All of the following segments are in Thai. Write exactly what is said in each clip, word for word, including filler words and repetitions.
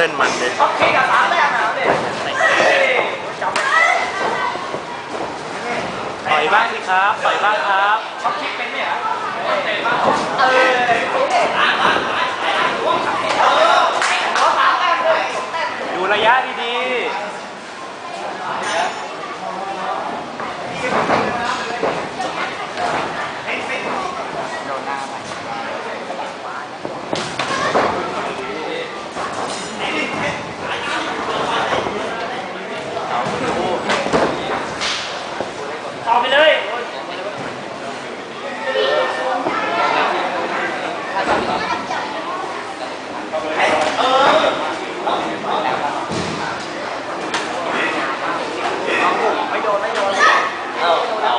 ล่นมันเลยช็อตคิกกับสามแต้มนะเด็กต่อยบ้างสิครับต่อยบ้างครับช็อตคิกเป็นไหมอ่ะเตะบ้างเออดูระยะดีๆต่อไปเลยไม่โดนไม่โดนเอาเอา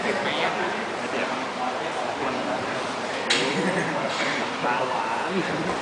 ปลาหวาน